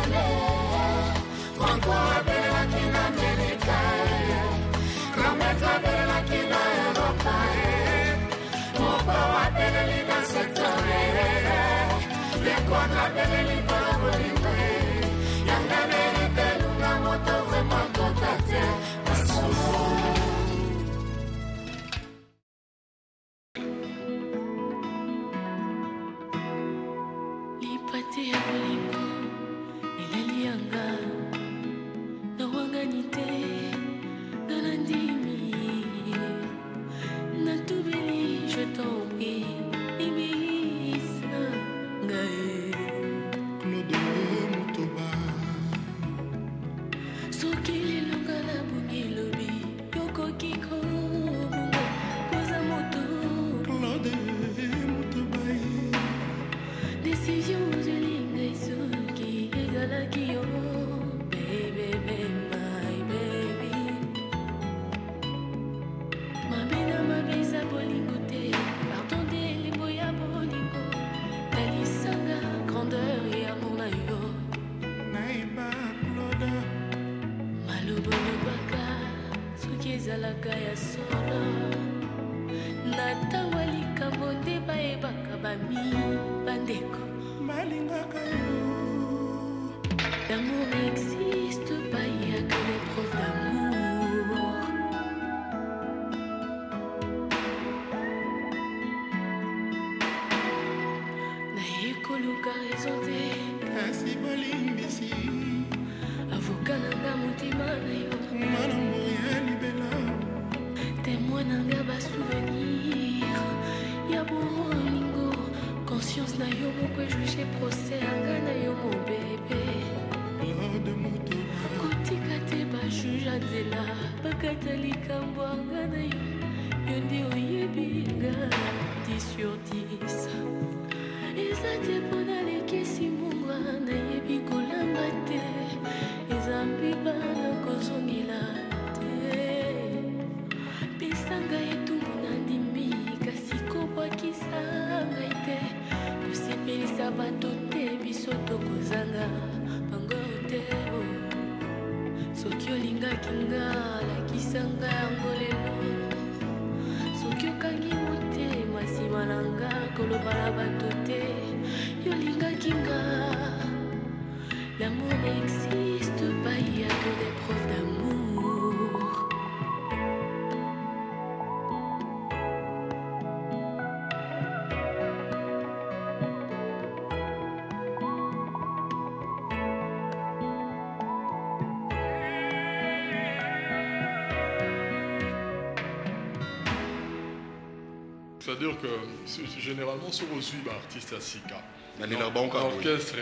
Franco abela kina America, Rameta abela kina Europa, Mopa abela lina sector, le contra abela lina bolingo, Yanga America lunga moto vraiment totate, Lipate ya bolingo, eleli yanga. Je t'en prie, Ibisa, Gaë. Claude Motoba. Sokili longala bungi lobi, Yoko Kiko, Bungo, Posa Moto. Claude Motoba. Décision de l'Inga Suki, Egala Kyo, baby, baby, my baby. Ma bina, ma bisa, bolingo. Grandeur et amour naïo Naïba Claude Malobo Lubaka Suki ezalaka ya solo Natango likambo nde bayebaka bami bandeko balingaka yo. L'amour n'existe pas, il n'y a que des preuves d'amour. Naïkoluka raison te kasi bolimbisi avocat nanga motima na yo malamu ya libela témoin nanga basouvenir ya bolingo conscience na yo moko juge procès anga na yo mon bébé Claude Motoba kotika te bajuge nzela bakata likambo anga na yo yo nde oyebinga 10 sur 10 eza te mpona lekisi munga nayebi kolamba te eza mbiba na kozongela te pesa ngai etumbu na ndimbi kasi kobwakisa ngai te kosepelisa bato te biso tokozanga bango te soki olingaki nga lakisa ngai yango lelo soki okangi motema nsima na nga koloba na bato te yolingaki nga. L'amour n'existe pas, il n'y a que des preuves d'amour. C'est-à-dire que généralement sur le suivre artiste à Sika. L'orchestre.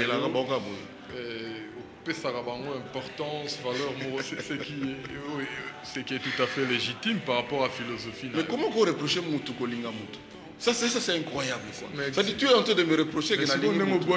Importance, valeur, c'est qui est tout à fait légitime par rapport à la philosophie. Mais comment vous reprochez Moutouko Linga Moutou? Ça c'est incroyable. Ça dit tu es en train de me reprocher que ça dit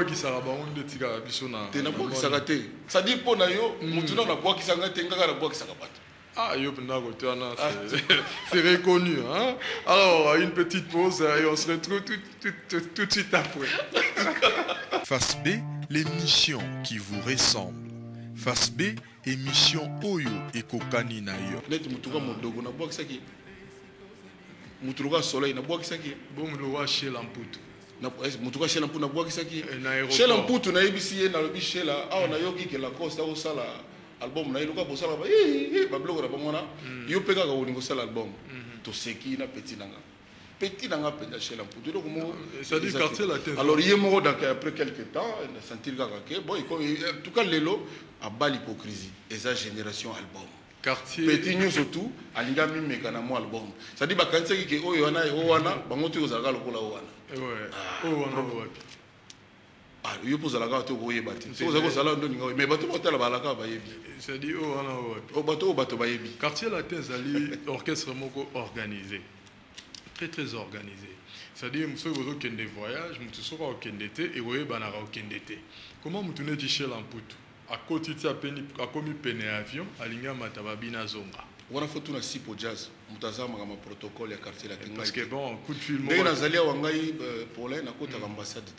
pour Nayo, Moutou n'a pas qui s'engage, n'a pas qui s'engage. Ah, c'est reconnu. Hein? Alors, une petite pause et on se retrouve tout de suite après. Face B, l'émission qui vous ressemble. Face B, émission Oyo et Kokani Nayo. Net Moutouka Mondogo, n'a pas qui Moutouka Soleil, n'a pas qui bon, Moutouka chez Lamputu. Moutouka chez Lamputu, n'a pas qui chez Lamputu, n'a ébissé, n'a le chez la. Ah, on a yogi que la costa au sala. Album na iluka bosala ba ba blogo na bamona yo peka ka uningo sala album to seki na petit nanga penda chez la poudre donc mo ça dit quartier la tête alors il mo donc après quelques temps na sentir ka ke bon en tout cas lelo a bal hypocrisie et sa génération album quartier petit news surtout alinga mimi kana mo album ça dit ba kanisa ki o yo na o wana bango tu ozaka lokola o wana ouais o wana wapi ah yo pose la carte ko yebati so za ko sala ndo ninga mais bato batala balaka ba yebi c'est dit oh wana o bato ba yebi quartier latin zali orchestre moko organisé très organisé c'est-à-dire monsieur vous qui des voyages mutu soka okendete et woye banara okendete comment mutune ti chez Lamputu à côté ti apeni a commis peine avion alinga matababina zonga wana foto na sipo jazz mutazama kama protocole ya quartier latin parce que bon coup de fil mais na zalia wangai pour la na kota ambassade ti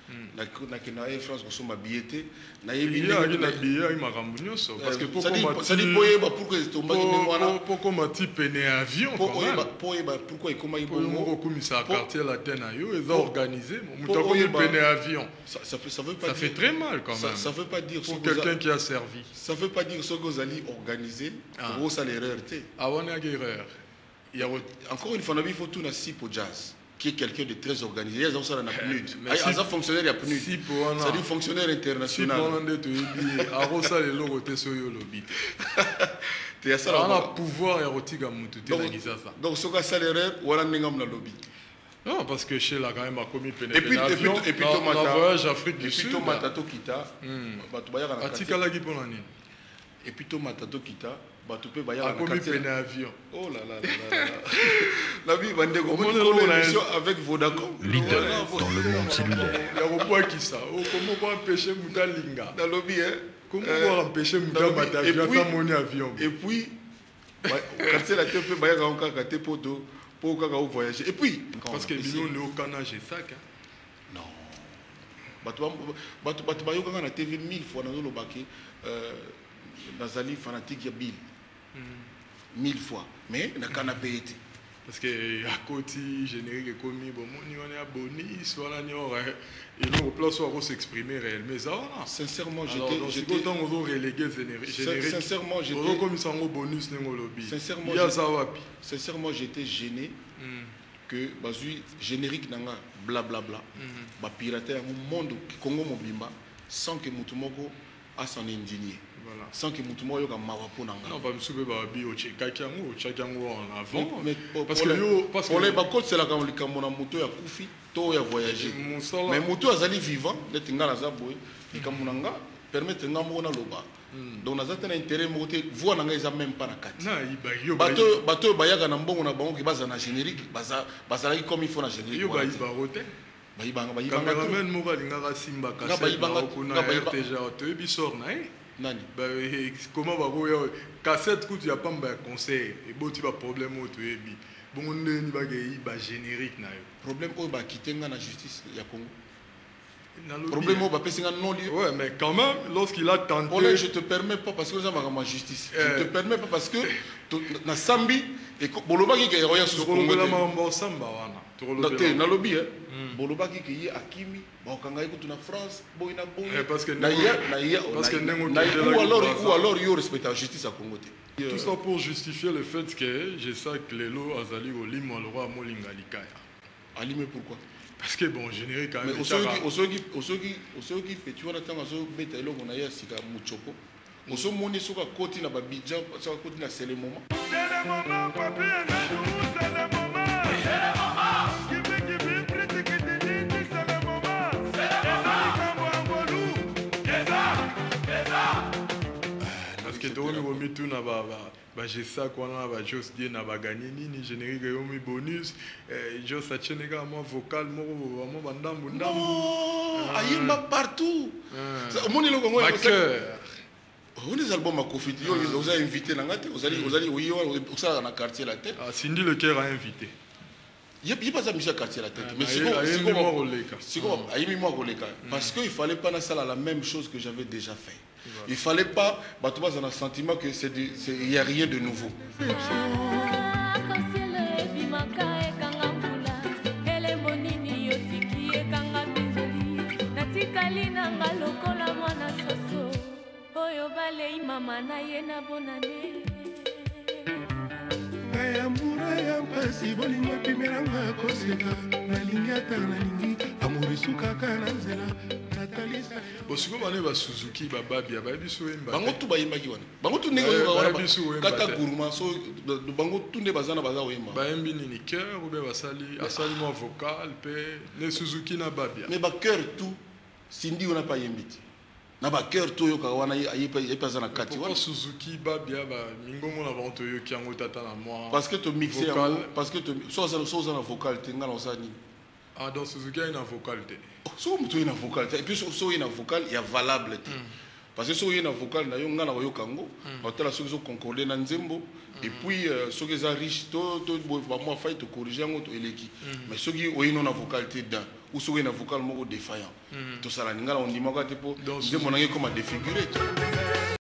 nakenda Air France kosomba billet te nayebi na billet makambo nyonso parce que ça dit boyeba pourquoi tombaki ndenge wana pokoma ti pene avion boyeba pourquoi ekomaki bongo okomisa quartier latin na yo eza organisé moto akomi pene avion ça veut pas ça fait très mal quand même ça veut pas dire pour quelqu'un qui a servi ça veut pas dire soki ozali organisé okosala erreur te awanaki erreur encore une fois il faut tout na sipo jazz qui est quelqu'un de très organisé. Il y a un PNUD. Il y a un fonctionnaire, il y a PNUD. C'est un fonctionnaire international. On a pouvoir et rotiga mutu. Donc, ce que ça l'erreur, ou alors n'engam na lobby. Non, parce que chez la quand même a commis et puis voyage Afrique du Sud. Et puis Tomatato Kita. Et puis Tomatato Kita. Avion. Oh là là là là. La vie va négocier avec Vodacom. Leader dans le monde cellulaire. Il y a un qui ça. Comment on empêcher Moudalinga dans le lobby, hein? Comment on empêcher Moudalinga avion? Et puis, quand c'est la tête, il y a un cas pour voyager. Et puis, parce que nous, on est au Canada, j'ai ça. Non. On a TV 1000 fois dans le baquet. Nazali fanatique ya Bill 1000 fois mais na canapé été parce que à côté générique comme bon on est à bonus voilà ni aurait et nous place où s'exprimer réellement mais ça sincèrement j'étais autant on relégué générique sincèrement j'étais comme ça au bonus n'engo lobby sincèrement j'étais gêné que bazui générique nanga blablabla ba pirater au monde Congo mobimba sans que mutumoko a s'en indigner. Voilà. Sans que Moutouma yoka mawapo nanga. Non, pas monsieur Babi au Tchakango en avant. Mais parce que les bakots c'est la kamona moto ya kufi to ya voyager. Mais moto azali vivant, le tinga na zaboy, ikamunanga permettre ngamo na loba. Donc na zatana intérêt moté voix nanga eza même pas na kati. Na iba bato bayaka na mbongo na bango ki baza na générique, baza comme il faut na générique. Yo ba ibarote. Cameraman moko alingaka simba cassette kuna RTGA toyebi sort na ye nani comment bakoya cassette kutu ya pamba ya concert eboti ba problème oyo toyebi bongo ndeni bakei ba générique na yo problème oyo bakitenga na justice ya Congo problème oyo bapesinga non lieu ouais mais quand même lorsqu'il a tenté Olé, je te permets pas parce que ça m'a ma justice je te permets pas parce que na sambi et bolobaki ke roya sur Congo la mambo samba wana na lobby bolobaki ke yi akimi bakanga ikutu na France boina boina parce que ou alors yo respecte la justice à Congo. Tout ça pour justifier le fait que je sais que les lots azali olimo le roi molinga likaya. Alime pourquoi? Parce que bon générique quand même. Osoki fait tu vois tanga so beta eloko na ya sika muchoko. Oso moni soka koti na babidja soka koti na c'est le moment. C'est le moment papi c'est le moment. C'est le moment. tout na ba jesa kwana ba jos die na ba gagner ni générique yo mi bonus jos a cheneka mo vocal mo bandambu ndambu ayimba partout moni lo kongo on les albums à Kofiti yo vous avez invité na ngate vous allez oui ça na quartier la tête Cindy le cœur a invité il n'y a pas ça Michel quartier la tête mais c'est comme ayimi moi roleka parce que il fallait pas na salle la même chose que j'avais déjà fait. Il ne fallait pas, tu vas avoir un sentiment que il n'y a rien de nouveau. Bosiko bane ba Suzuki ba Babia ba biso emba bango tu ba yimba ki wana bango tu ndenge yo wana kata gourma so bango tu nde bazana baza oyemba ba yembi ni cœur ou bien basali asali mo vocal pe ne Suzuki na Babia mais ba cœur tout Cindy on a pas yembiti na ba cœur tout yo ka wana yepa zana kati wana Suzuki Babia ba mingongo na banto yo ki ango tata na moi parce que to mixer parce que to so na vocal tenga na osani. Ah, dans Suzuki, il y a une vocalité. Si vous avez une vocalité, et puis si vous avez une vocale, il y a valable. Parce que si vous avez une vocale, il y a une Kango, il y a ceux qui ont concordé dans Nzembo, et puis ceux qui sont riches, moi, il faut corriger un autre. Mais ceux qui ont une vocalité dedans, ou soki na vocal moko défaillant tosala ningala ondimaka te po nzembo nange comme défiguré